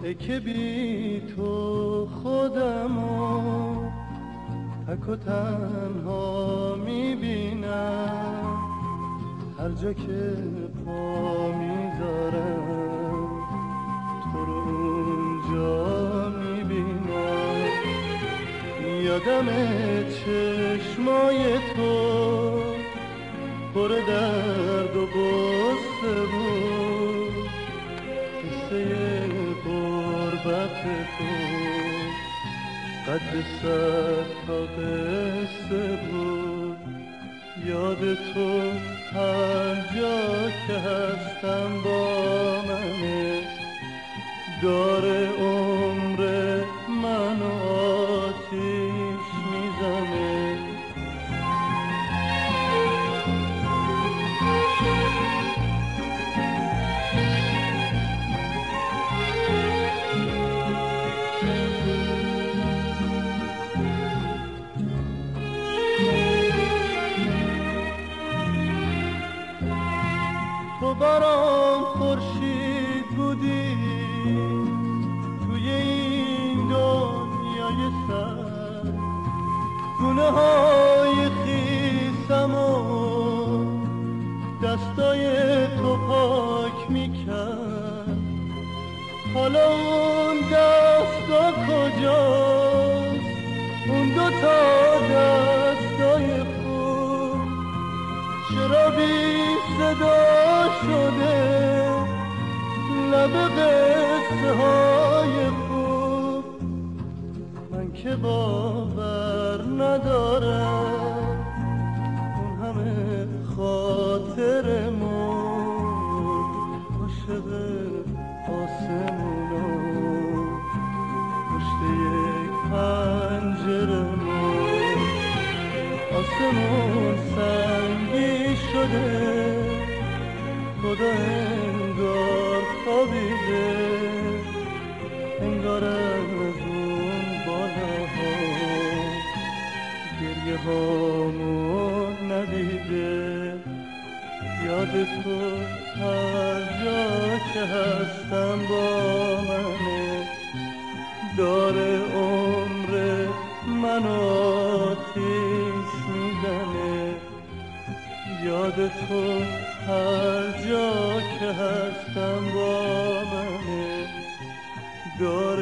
که بی تو خودمو تک و تنها میبینم، هر جا که پا میذارم تو رو اونجا میبینم. یادم چشمای تو پر درد و غصه بود، قصه غربت تو قد 100 تا قصه بود. یاد تو هر جا که هستم با منه، داره عمر منو آتیش میزنه. تو برام خورشید بودی توی این دنیای سر، گونه های خیسم و دستای تو پاک میکرد. حالا اون دستا کجاست، اون 2 تا دستای خوب چرا بی صدا شده لب قصه های خوب؟ من که باور ندارم اون همه خاطر مرد، عاشق آسمونا پشت یک پنجره مرد. آسمون سنگی شده، خدا انگار خوابیده، انگار از اون بالاها گریه هامو ندیده. یاد تو هر جا که هستم با منه، داره عمر منو آتیش میزنه. یاد تو هر جا که هستم با منه، داره